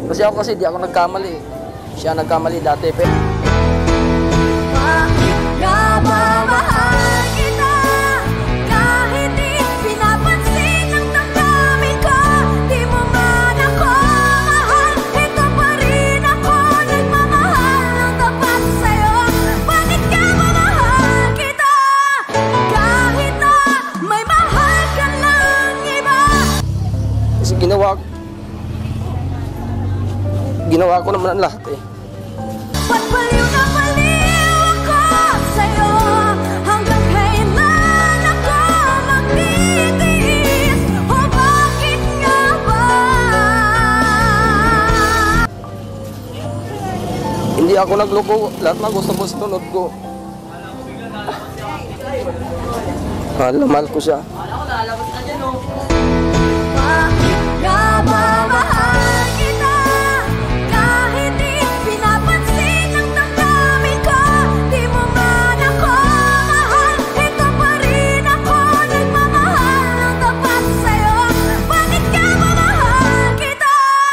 Kasi ako di ako nagkamali. Siya nagkamali dati. Ginawa ko naman ang lahat eh. Baliw na baliw ako sa'yo, hanggang kailan ako magtitiis, o bakit nga ba? Hindi ako nagloko, lahat ng gusto mo sinunod ko. Mahal ko siya. Bakit nga ba mahal kita? Kahit di pinapansin ang damdamin ko, di mo man ako mahal, ito pa rin ako nagmamahal ng tapat sa'yo. Bakit nga ba mahal kita?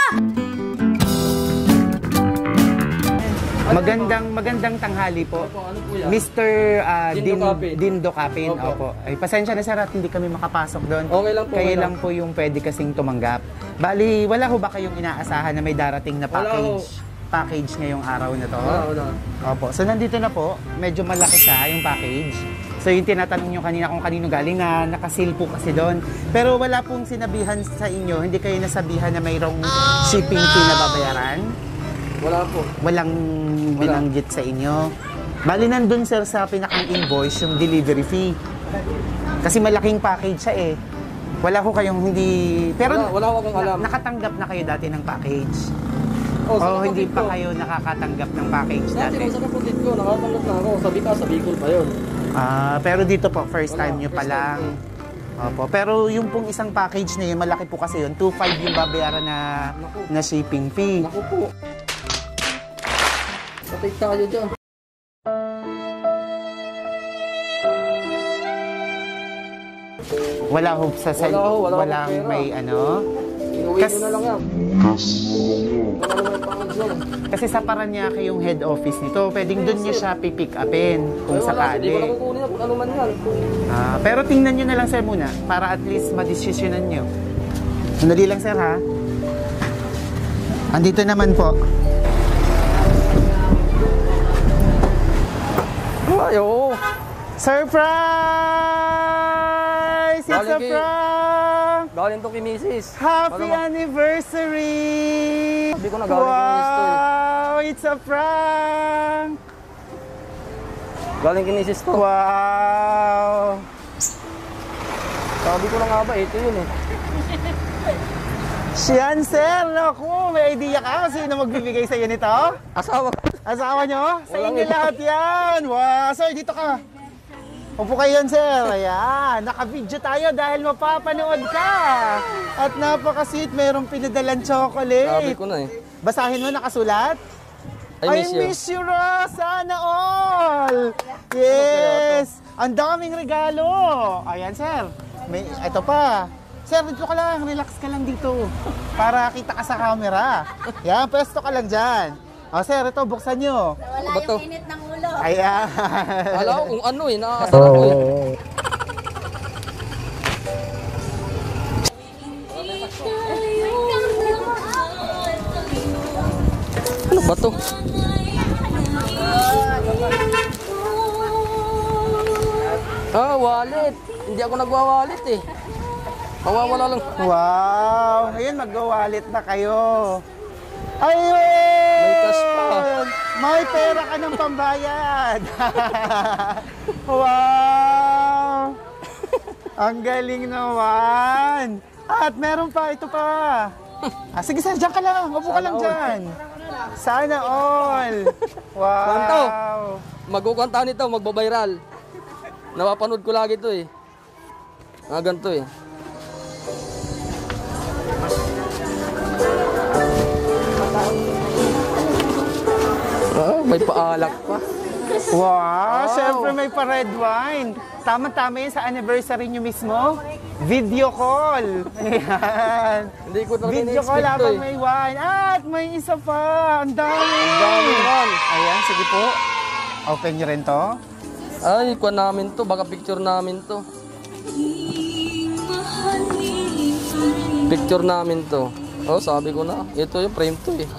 Magandang tanghali po. Mr. Dindo Capin. Opo. Ay, pasensya na sir at hindi kami makapasok doon. Okay lang po. Kayo lang po yung pwede kasing tumanggap. Bali, wala ho ba kayong inaasahan na may darating na package ngayong araw na to? Wala. Opo. So nandito na po, medyo malaki siya yung package. So yung tinatanong nyo kanina kung kanino galing na nakasil po kasi doon. Pero wala pong sinabihan sa inyo, hindi kayo nasabihan na mayroong shipping fee na babayaran? Wala po. Walang binanggit sa inyo. Bali nandun sir sa pinakang invoice yung delivery fee. Kasi malaking package siya eh. Wala ko kayong hindi... Pero wala akong alam. Nakatanggap na kayo dati ng package? O hindi pa kayo nakakatanggap ng package dati? Dati sa kapatid ko, nakatanggap na ako. Sa Bicol pa yun. Pero dito po, first time nyo pa lang. Opo. Pero yung pong isang package na yun, malaki po kasi yun. 2.5 yung babayaran na shipping fee. Naku po. Patay tayo dyan. Wala ho sa walang may ano? Inuwi ko na lang yan. Kasi sa Parañaque yung head office nito, pwedeng doon nyo siya pipick upin kung sakali. Hindi ko nakukunin na kung ano man yan. Pero tingnan nyo na lang sir muna, para at least madesisyonan nyo. Sandali lang sir ha. Andito naman po. Ay, oo. Surprise! It's a prank! Galing to kay Mrs. Happy anniversary! Sabi ko na galing kay Mrs. to eh. Wow! It's a prank! Galing kay Mrs. to. Wow! Sabi ko na nga ba, ito yun eh. Siyan, sir! Naku, may idea ka kung sino magbibigay sa'yo nito? Asawa. Asawa nyo? Sa inyo lahat yan! Wow! Sir, dito ka! Upo kayo yan, sir. Ayan, naka-video tayo dahil mapapanood ka. At napaka-sweet, mayroong pinadalang chocolate. Sabi ko na eh. Basahin mo, nakasulat? I miss you, Ross! Sana all! Yes! Ang daming regalo! Ayan, sir. Ito pa. Sir, dito ka lang. Relax ka lang dito. Para kita ka sa camera. Yan, pwesto ka lang dyan. O, sir, ito, buksan nyo. Wala yung init ng ulo. Ayan. Alam ko kung ano eh, nakakasarap ko eh. Ano ba to? Wallet. Hindi ako nagwa-wallet eh. Mawawala lang. Wow! Ngayon, mag-wallet na kayo. Ayun! May cash pa. May pera ka ng pambayad. Wow! Ang galing naman. At meron pa, ito pa. Sige sir, dyan ka lang. Upo ka lang dyan. Sana all. Wow! Kanto. Magkukanta nito, magbabiral. Napapanood ko lagi ito eh. Ganito eh. May paalak pa. Wow, syempre may pa-red wine. Tama-tama yun sa anniversary nyo mismo. Video call. Ayan. Hindi ko talaga Video call in-expect to habang eh. may wine. At may isa pa. Ang dami. Ang dami naman. Ayan, sige po. Open nyo rin to. Ay, kuha namin to. Baka picture namin to. Picture namin to. Oh, sabi ko na. Ito yung frame to eh.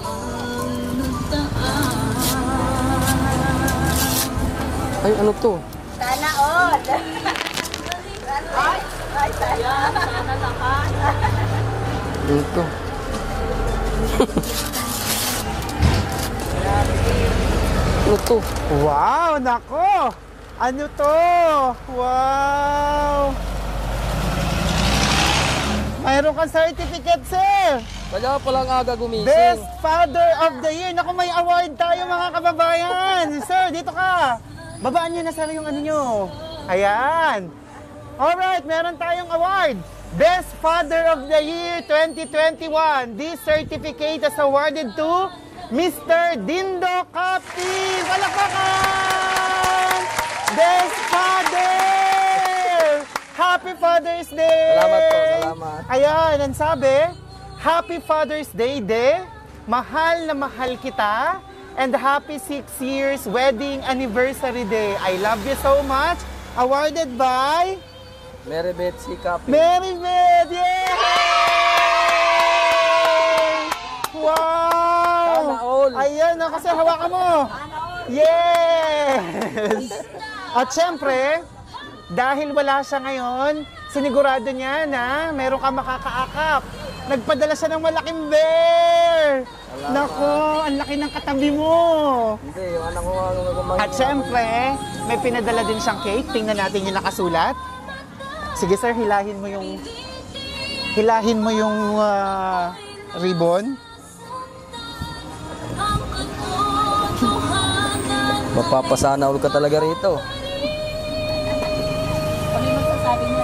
Ay, ano to? Sana all. Ay, sana lakas. Ano to? Ano to? Wow, nako. Ano to? Wow. Mayroon kang certificate, sir. Kaya palang aga gumising. Best Father of the Year. Naku, may award tayo mga kababayan. Sir, dito ka. Babaan nyo na sir yung ano nyo. Ayan. Alright, meron tayong award. Best Father of the Year 2021. This certificate is awarded to Mr. Dindo Captain. Palakpakan! Best Father! Happy Father's Day! Salamat po, salamat. Ayan, ang sabi, Happy Father's Day, De. Mahal na mahal kita. And happy 6 years wedding anniversary day. I love you so much. Awarded by Mary Betsy Capi. Mary Beth! Yay! Wow! Sana all. Ayan, ako sir, hawakan mo. Yes! At syempre, dahil wala siya ngayon, sinigurado niya na meron ka makakaakap. Nagpadala siya ng malaking bear. Nako, ang laki ng katabi mo. Hindi, yung anak ko ang At syempre, may pinadala din siyang cake. Tingnan natin yung nakasulat. Sige sir, hilahin mo yung ribbon. Mapapasana ulit ka talaga rito. Kami magsasabi niya.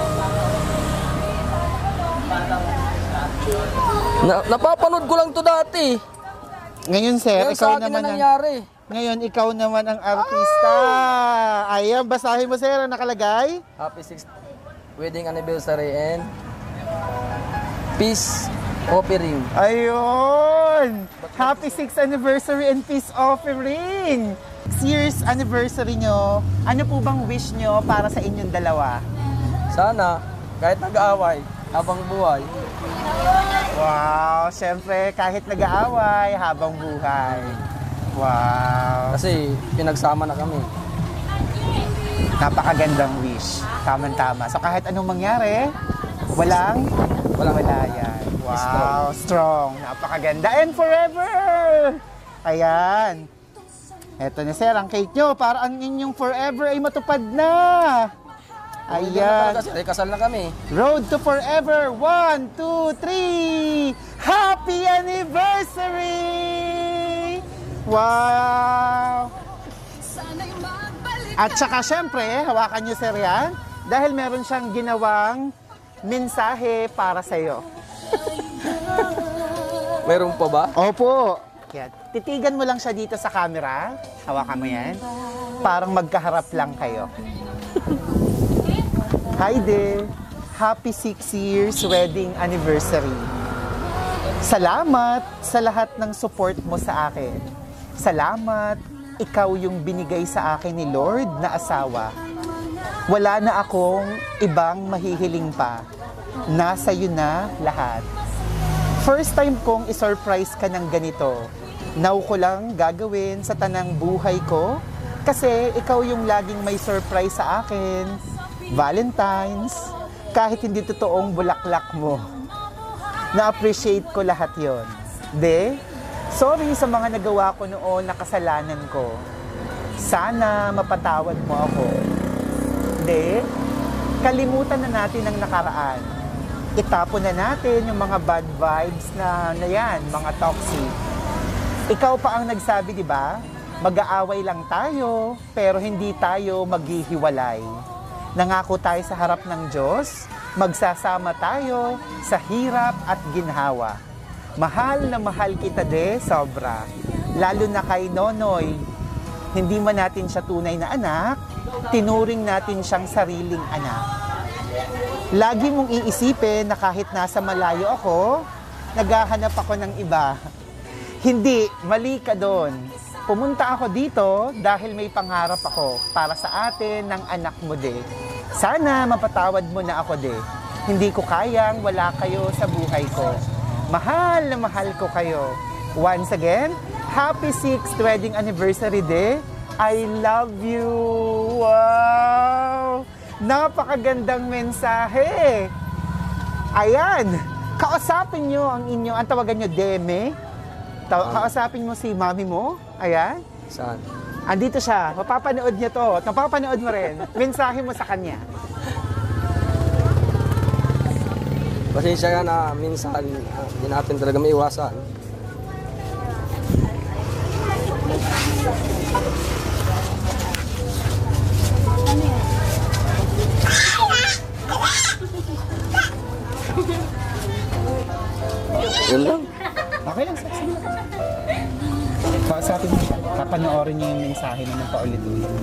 Napapanood ko lang to dati. Ngayon sir, Ngayon ikaw sa akin naman na nangyari. Ngayon ikaw naman ang artista. Ayan, basahin mo sir, ang nakalagay. Happy 6th wedding anniversary and peace offering. Ayun! Happy 6th anniversary and peace offering! 6 years anniversary nyo, ano po bang wish nyo para sa inyong dalawa? Sana, kahit nag-aaway, habang buhay, Wow! Siyempre, kahit nag-aaway, habang buhay. Wow! kasi pinagsama na kami. Napakagandang wish. Tama-tama. So kahit anong mangyari, walang wala yan. Wow, strong. Napakaganda. And forever! Ayan. Eto na sir, ang cake nyo. Para ang inyong forever ay matupad na. Ayan. Kasi kasal na kami. Road to forever. 1, 2, 3. Happy anniversary! Wow! At saka syempre, hawakan nyo sir yan. Dahil meron siyang ginawang mensahe para sa'yo. Meron pa ba? Opo. Yan. Titigan mo lang siya dito sa camera. Hawakan mo yan. Parang magkaharap lang kayo. Hi there. Happy 6 years wedding anniversary. Salamat sa lahat ng support mo sa akin. Salamat, ikaw yung binigay sa akin ni Lord na asawa. Wala na akong ibang mahihiling pa. Nasa iyo na lahat. First time kong isurprise ka ng ganito. Now ko lang gagawin sa tanang buhay ko kasi ikaw yung laging may surprise sa akin. Valentine's, kahit hindi totoong bulaklak mo. Na-appreciate ko lahat yon. De, sorry sa mga nagawa ko noon na kasalanan ko. Sana mapatawad mo ako. De, kalimutan na natin ang nakaraan. Itapon na natin yung mga bad vibes na yan, mga toxic. Ikaw pa ang nagsabi, di ba? Mag-aaway lang tayo, pero hindi tayo maghihiwalay. Nangako tayo sa harap ng Diyos, magsasama tayo sa hirap at ginhawa. Mahal na mahal kita de, sobra. Lalo na kay Nonoy. hindi man natin siya tunay na anak, tinuring natin siyang sariling anak. Lagi mong iisipin na kahit nasa malayo ako, naghahanap ako ng iba. Hindi, mali ka doon. Pumunta ako dito dahil may pangarap ako para sa atin ng anak mo de. Sana mapatawad mo na ako de. Hindi ko kayang wala kayo sa buhay ko. Mahal na mahal ko kayo. Once again, happy 6th wedding anniversary day. I love you. Wow! Napakagandang mensahe. Ayan, kausapin nyo ang inyong, ang tawagan nyo, Deme. Kausapin mo si mami mo. Ayan. Saan? Andito siya. Mapapanood niya to. Napapanood mo rin. Mensahe mo sa kanya. Pasensya ka na minsan, hindi natin talaga maiwasan. Yun lang. Okay lang, sige lang. Kausapin mo siya. Papanoorin niya yung mensahe naman paulit-ulit.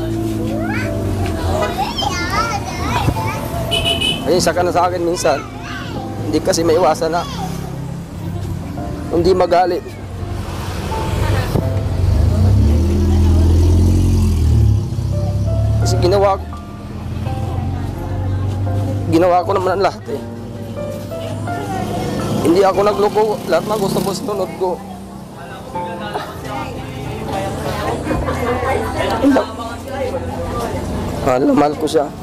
Ay, isa ka na sa akin minsan. Hindi kasi maiwasan na. Hindi magalit. Kasi ginawa ko naman ang lahat eh. Hindi ako nagloko. Lahat na gusto mo sinunod ko. Mahal ko siya.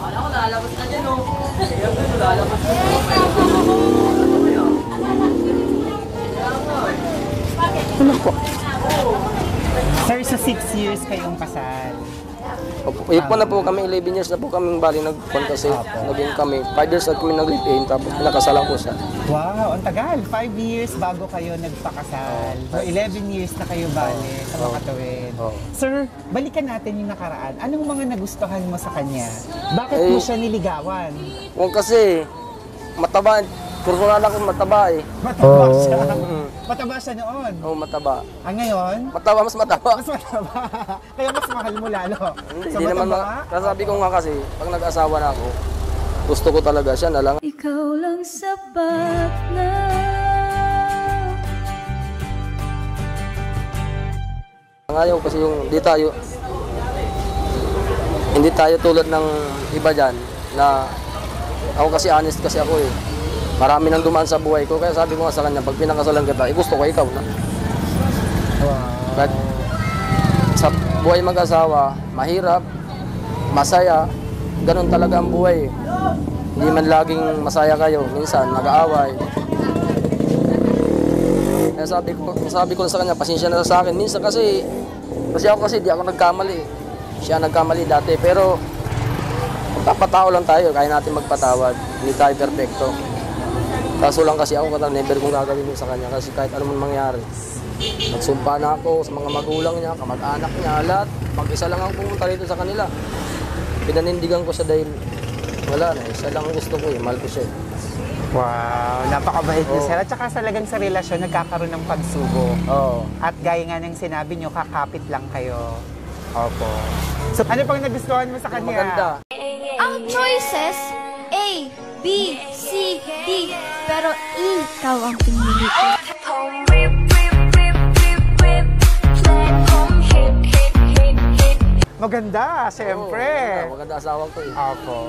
Ano po? Sir, sa 6 years kayong kasal. Yun po na po kami, 11 years na po kami bali nagpon kasi naging kami. 5 years na kami nag-live-in tapos pinakasalan ko siya. Wow, ang tagal. 5 years bago kayo nagpakasal. So, 11 years na kayo bali sa Makatuwid. Sir, balikan natin yung nakaraan. Anong mga nagustuhan mo sa kanya? Bakit mo siya niligawan? Kung kasi mataba, personal ako mataba eh. Mataba siya. Mataba siya noon. Oo, mataba. Ngayon? Mataba, mas mataba. Mas mataba. Kaya mas mahal mo lalo. Hindi naman, kasabi ko nga kasi, pag nag-asawa na ako, gusto ko talaga siya na lang. Ikaw lang sapat na. Ngayon kasi yung hindi tayo tulad ng iba dyan na ako kasi honest kasi ako eh. Marami nang dumaan sa buhay ko kaya sabi ko nga sa kanya pag pinakasalan kita, gusto ko ikaw na. Wow. But, sa buhay mag-asawa, mahirap, masaya, ganun talaga ang buhay. Hindi man laging masaya kayo, minsan nag-aaway. Kaya sabi ko sa kanya, pasensya na sa akin. Minsan kasi ako di ako nagkamali. Siya nagkamali dati, pero magpapatao lang tayo, kaya natin magpatawad. Hindi tayo perfecto. Kaso lang kasi ako never kong gagawin yun sa kanya kasi kahit ano man mangyari. Nagsumpa na ako sa mga magulang niya, kamag-anak niya, lahat. Mag-isa lang ako pumunta rito sa kanila. Pinanindigan ko siya dahil wala na, isa lang ang gusto ko eh, mahal ko siya eh. Wow, napakabait niyo sir. At saka talagang sa relasyon nagkakaroon ng pagsubok. Oo. At gaya nga ng sinabi niyo, kakapit lang kayo. Opo. So ano pang nagustuhan mo sa kanya? Maganda. Ang choices, A, B, C, D. Pero ikaw ang pinili ko. Maganda, siyempre. Maganda asawa ko eh. Opo.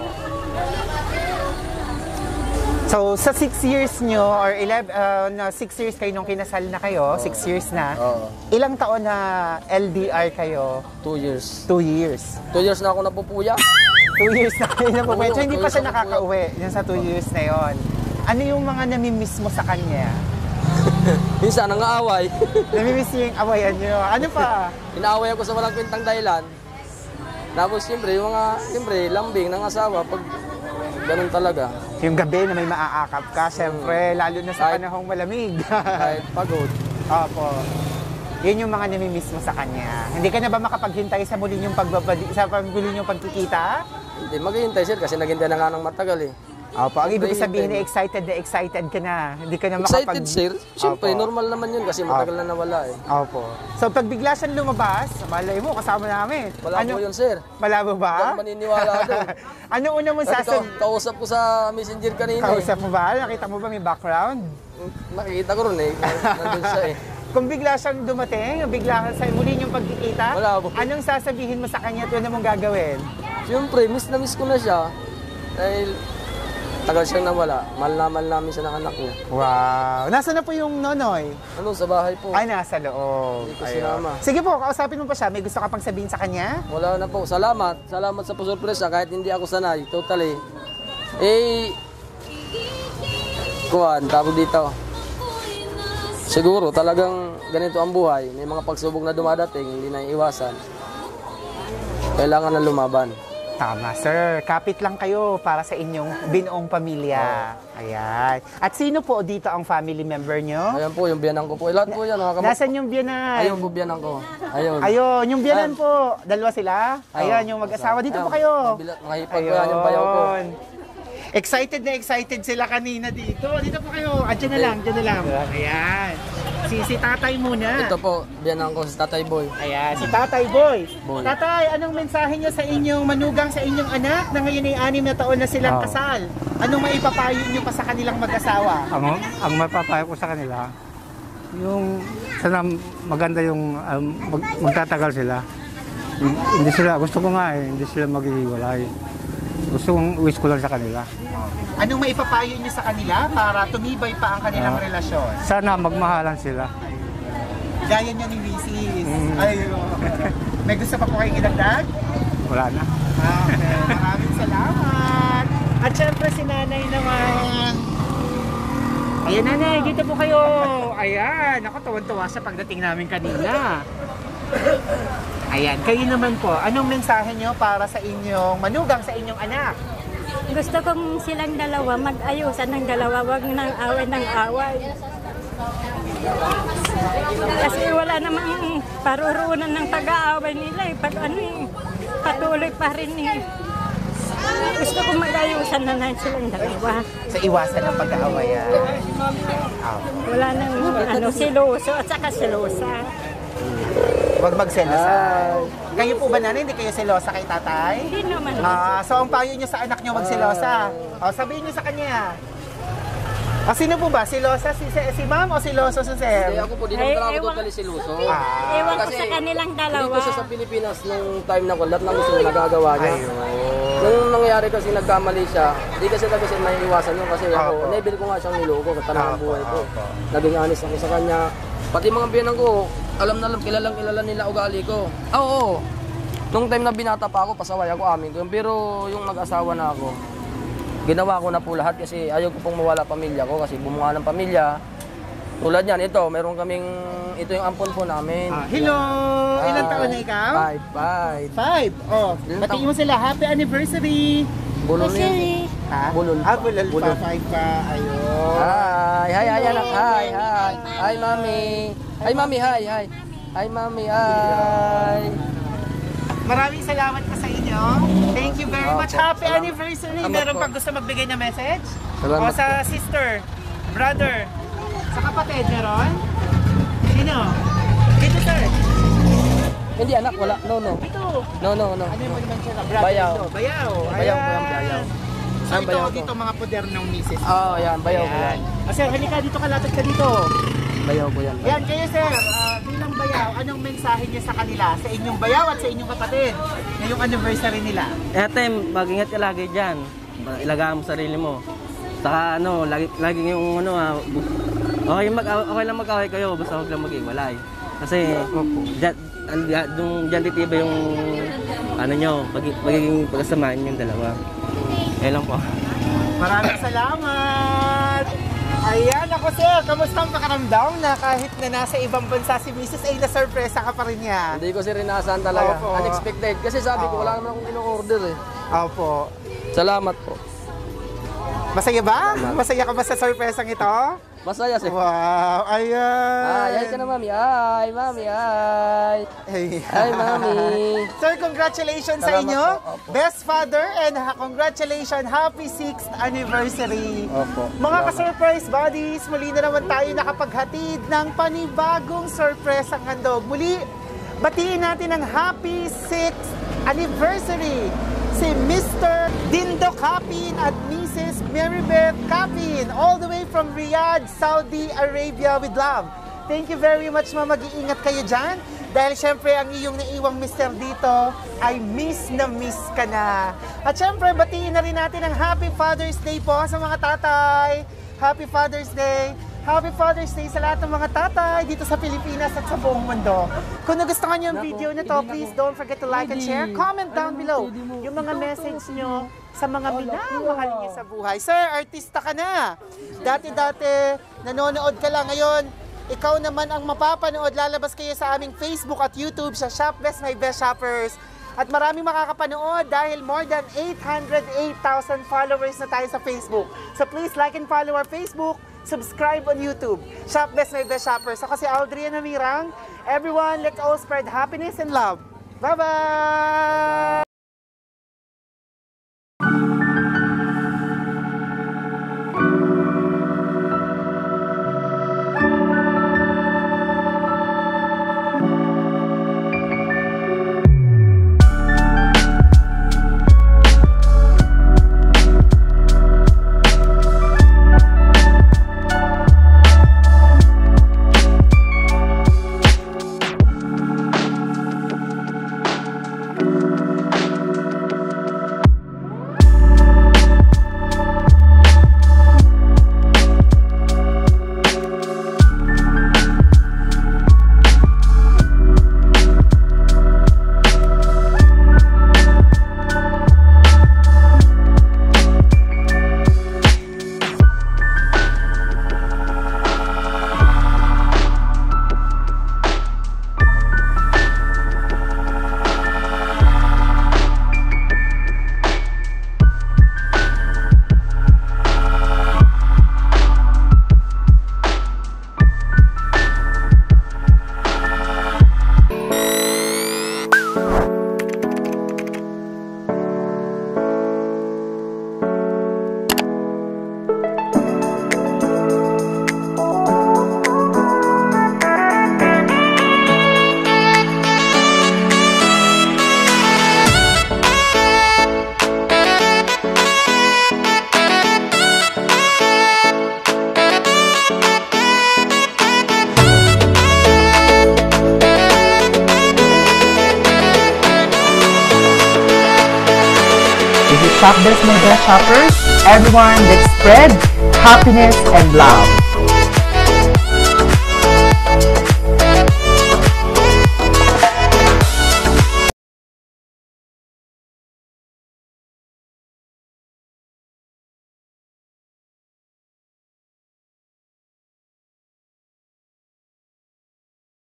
So, sa 6 years nyo, or 6 years kayo nung kinasal na kayo, 6 years na, ilang taon na LDR kayo? 2 years. 2 years. 2 years na ako napupuya. 2 years na kayo napupuya. So, hindi pa 2 siya years nakaka-uwi yun sa 2 years na yon. Ano yung mga namimiss mo sa kanya? Minsan nangaaway. Namimiss niyo yung awayan nyo. Ano pa? Inaaway ako sa walang kwentang dahilan. Tapos siyempre, yung mga, lambing ng asawa, pag ganun talaga. Yung gabi na may maaakap ka, siyempre, lalo na sa panahong malamig. Kahit pagod. Opo. Yun yung mga namimiss mo sa kanya. Hindi ka na ba makapaghintay sa muli yung pagkikita? Hindi, maghihintay sir kasi naghintay na nga ng matagal eh. Opo, ang ibig Mainit sabihin eh. na excited ka na. Hindi ka na Excited, sir. Siyempre, Opo. normal naman yun kasi matagal na nawala eh. Opo. So, pag bigla siyang lumabas, malay mo, kasama namin. Wala po yun, sir. Malabo Hindi ba? ako maniniwala doon. Ano una mong Kasi sasabihin? kausap ko sa messenger kanina eh. Kausap mo ba? Nakita mo ba may background? Nakikita ko rin eh. Nandun siya eh. Kung bigla siyang dumating, bigla sa muli niyong pagkikita, Wala po. anong sasabihin mo sa kanya at ano mong gagawin? Siyempre, miss na miss ko na siya. Dahil tagal siyang nawala. Mahal namin siya ng anak niya. Wow! Nasaan na po yung nonoy? Ano, sa bahay po. Ay, nasa loob. Hindi ko Ayun. sinama. Sige po, kausapin mo pa siya. May gusto ka pang sabihin sa kanya? Wala na po. Salamat. Salamat sa pasurpresa kahit hindi ako sanay. Totally. Eh, kuhan, tawag dito. Siguro talagang ganito ang buhay. May mga pagsubok na dumadating, hindi na iwasan. Kailangan na lumaban. Tama, sir. Kapit lang kayo para sa inyong binuong pamilya. Ayan. At sino po dito ang family member nyo? Ayan po, yung biyanan ko po. Lahat po yan. Nasaan yung biyanan? Ayun po biyanan ko. Ayun. Ayun, yung biyanan po. Dalawa sila? Ayan, yung mag-asawa. Dito po kayo. Nakahipag ko yan yung bayaw ko. Excited na excited sila kanina dito. Dito po kayo. Diyan na lang, diyan na lang. Ayan. Si tatay muna. Ito po, biyanan ko si Tatay Boy. Ayan, si Tatay Boy. Boy. Tatay, anong mensahe niyo sa inyong manugang sa inyong anak na ngayon ay 6 na taon na silang kasal? Anong maipapayo niyo pa sa kanilang mag-asawa? Ang mapapayo ko sa kanila, yung sana maganda yung magtatagal sila. Hindi sila, gusto ko nga eh, hindi sila maghihiwalay. Gusto kong wish ko lang sa kanila. Anong maipapayo niyo sa kanila para tumibay pa ang kanilang relasyon? Sana magmahalan sila. Gaya niyo ni Mrs. Ayun. May gusto pa po kayong idagdag? Wala na. Okay, maraming salamat. At syempre si nanay naman. Ayan nanay, dito po kayo. Ayan, ako tuwan-tuwa sa pagdating namin kanina. Ayan, kayo naman po, anong mensahe nyo para sa inyong manugang sa inyong anak? Gusto kong silang dalawa mag-ayusan ng dalawa, wag nang away ng away. Kasi wala namang parurunan ng pag-aaway nila eh. Pag ano eh, patuloy pa rin eh. Gusto kong mag-ayusan na lang silang dalawa. Sa iwasan ng pag-aawayan. Wala nang ano, siloso at saka silosa. Huwag magselosa. Kayo po ba nanay, hindi kayo selosa kay tatay? Hindi naman. So ang payo nyo sa anak nyo magselosa. Sabihin nyo sa kanya. Sino po ba? Silosa si ma'am o siloso si sir? Hindi ako po, di naman ako totally siluso. Ewan ko Kasi sa kanilang dalawa. Dito siya sa Pilipinas nung time na ko, lahat ng gusto niya nagagawa niya. Nung nangyari kasi nagkamali siya, di kasi may iwasan yun kasi ako, never ko nga siyang niloko sa tanang buhay ko. Naging honest ako sa kanya. Pati mga biyanan ko, alam kilala nila ugali ko. Oo. Nung time na binata pa ako, pasaway ako amin ko. Pero yung nag-asawa na ako, ginawa ko na po lahat kasi ayaw ko pong mawala pamilya ko kasi bumuha ng pamilya. Tulad yan, ito, meron kaming, ito yung ampon po namin. Hello! Ilan taon na ikaw? 5. 5. Oh, batiin mo sila. Happy anniversary! Bulol niya. Ha? Bulol. Bulol pa. 5 pa. Ayun. Hi anak. Hi mami. Hi mami, hi. Hi mami, hi. Maraming salamat po sa inyo. Thank you very much. Happy anniversary. Meron pang gusto magbigay na message? Salamat O sa sister, brother, sa kapatid, meron? Sino? Dito sir. Hindi anak, wala. No. Dito. No. Ano yung naman siya? Brother Bayaw. dito. Bayaw. Bayaw ko yan, Ayan. bayaw. So Ang ito, bayaw ko. dito mga poder ng misis. Yan, bayaw ko yan. Sir, halika dito ka, lapit ka dito. Bayaw ko yan. Yan, kayo sir, bilang bayaw, anong mensahe niyo sa kanila? Sa inyong bayaw at sa inyong kapatid? Ngayong anniversary nila. Ate, mag-ingat ka lagi dyan. Ilagaan mo sarili mo. Saka lagi yung okay lang mag-away kayo, basta huwag lang mag-iwalay. Kasi dyan titiba yung magiging pagkasamaan yung dalawa. Ayun lang po. Maraming salamat! Ayan, ako sir, kamusta ang pakaramdam na kahit na nasa ibang bansa si Mrs. ay na-surpresa ka pa rin niya? Hindi ko sirinasan talaga. Opo. Unexpected. Kasi sabi ko, wala naman akong ino-order eh. Opo. Salamat po. Masaya ba? Masaya ka ba sa surpresang ito? Masaya sir. Wow, ayan. Ay ka na mami. Ay, mami, ay. Hey. Ay, mami. Sir, congratulations sa Salamat inyo. po. Opo. Best father and congratulations. Happy 6th anniversary. Opo. Mga ka-surprise buddies, muli na naman tayo nakapaghatid ng panibagong surprise ang handog. Muli, batiin natin ang happy 6th anniversary si Mr. Dindo Capin at Mrs. Maribeth Capin, all the way from Riyadh, Saudi Arabia with love. Thank you very much, ma. Mag-iingat kayo dyan. Dahil syempre, ang iyong naiwang mister dito ay miss na miss ka na. At syempre, batiin na rin natin ang Happy Father's Day po sa mga tatay. Happy Father's Day. Happy Father's Day sa lahat ng mga tatay dito sa Pilipinas at sa buong mundo. Kung nagustuhan niyo ang video na to, please don't forget to like and share. Comment down below yung mga message nyo sa mga minamahal niyo sa buhay. Sir, artista ka na. Dati-dati, nanonood ka lang. Ngayon, ikaw naman ang mapapanood. Lalabas kayo sa aming Facebook at YouTube sa Shop Best My Best Shoppers. At maraming makakapanood dahil more than 808,000 followers na tayo sa Facebook. So please like and follow our Facebook. Subscribe on YouTube. Shop Best My Best Shoppers. Ako si Aldrian Namirang. Everyone, let's all spread happiness and love. Bye-bye! Shop Best My Best Shoppers. Everyone, let's spread happiness and love.